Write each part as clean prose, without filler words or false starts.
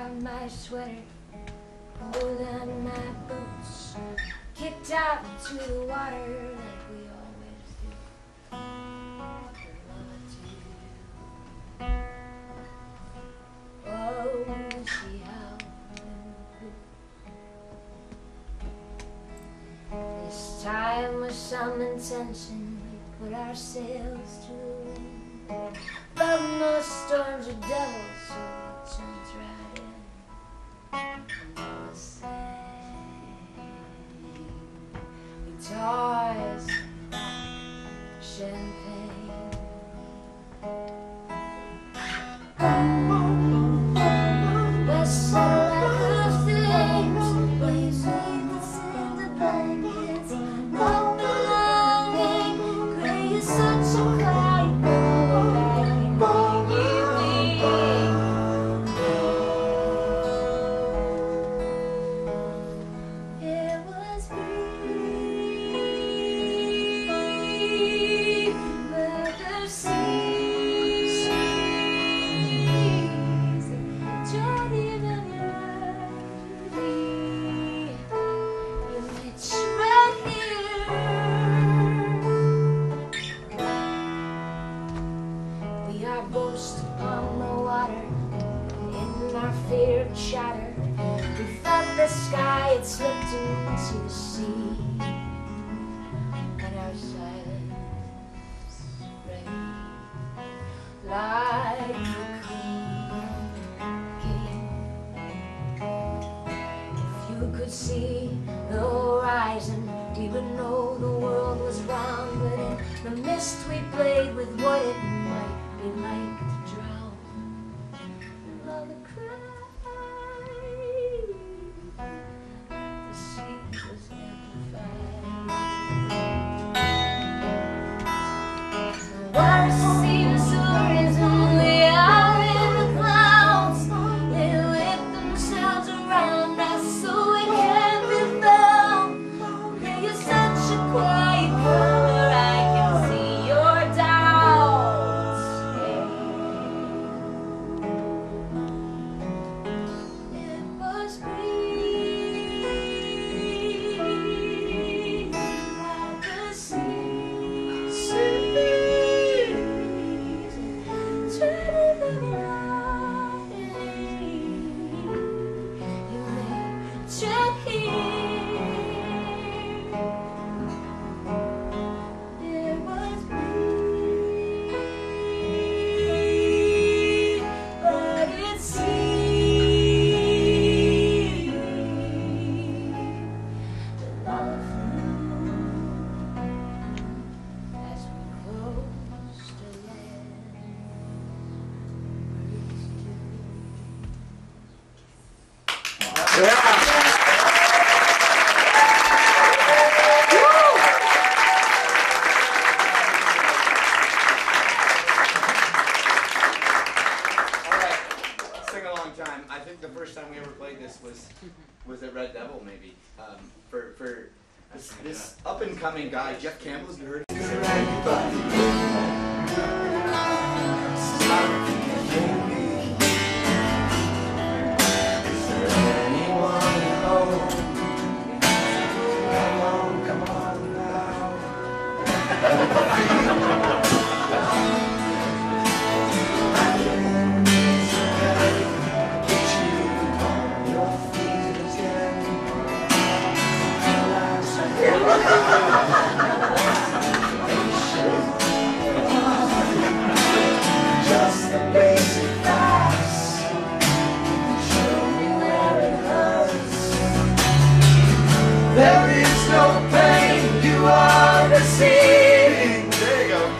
out my sweater, pulled on my boots, kicked out into the water like we always do. Oh, see how this time with some intention we put ourselves to, but no storms or devils, so it turns right in. And the same guitars like champagne. We're settled like flames, blazing the cinder blankets, no belonging. Gray is such a quiet it was me, but the seas journey the melody. You met right here. We are ghosts upon the water, in our fear of chatter. We felt the sky had slipped into the sea, and our silence rang like the king. If you could see the horizon, we would know the world was round. But in the mist we played with what it might be like to drown. And all the cries, the sea was amplified. The water seems to risen way out in the clouds. They whip themselves around us so we can't be found. Okay, you're such a quiet color, I can see your doubts. It was me, like the seas, turning them around. You may tread here. It was me, but it seemed the love flew as we closed to land. Sing along time. I think the first time we ever played this was at Red Devil, maybe. For this up and coming guy, Jeff Campbell. Have you heard of him? Just the basic facts. Show me where it hurts. There is no pain you are receiving. There you go.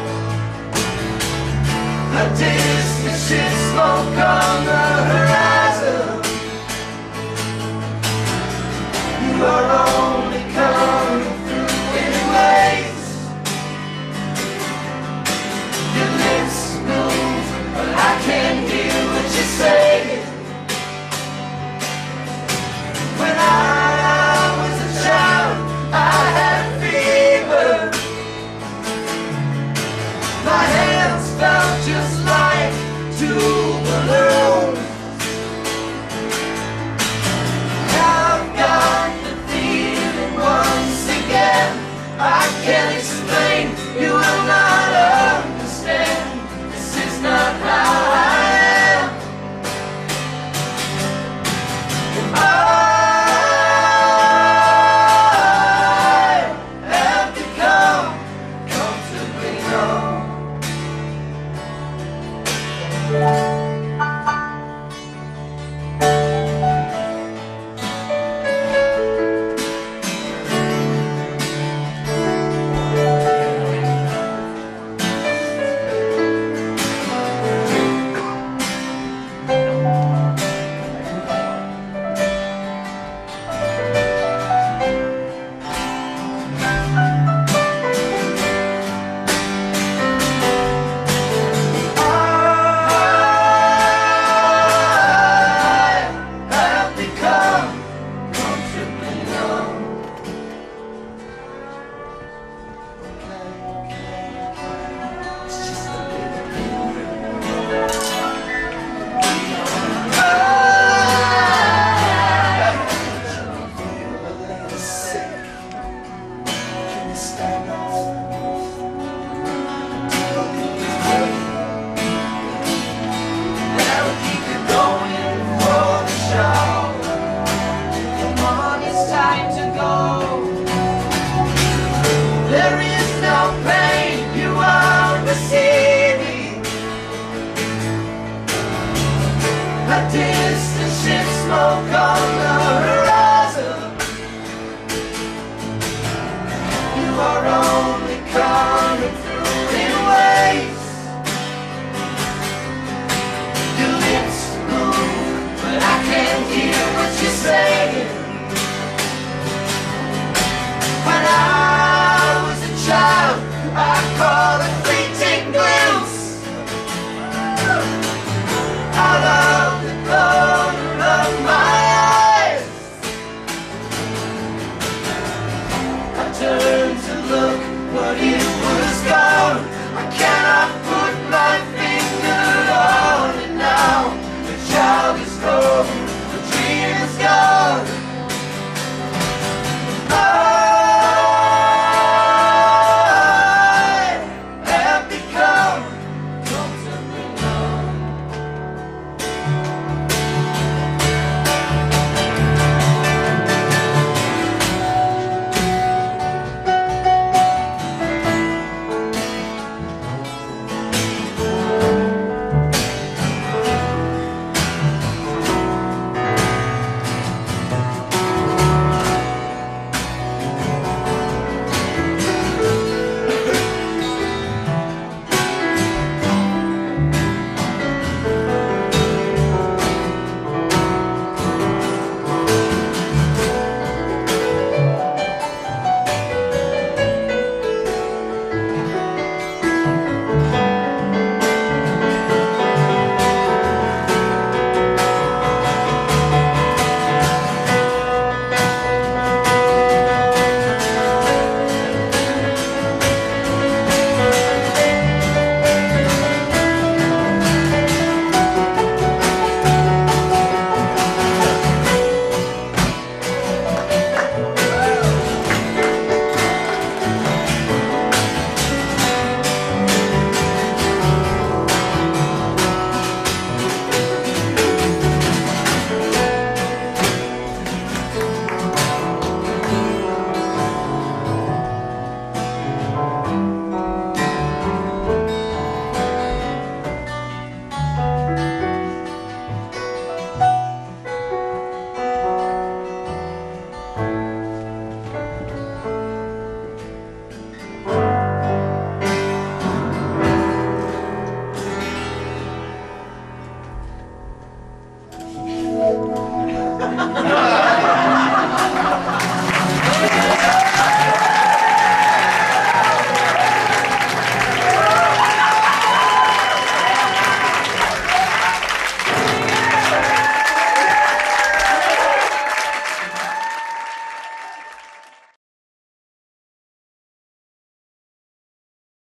A distant ship smoke on the horizon. You are only coming through anyways. Your lips move, but I can't hear what you say. When I was a child, I had a fever. My hands felt just like two balloons. I can't explain, you will not understand. This is not how I am. I have become comfortably numb. There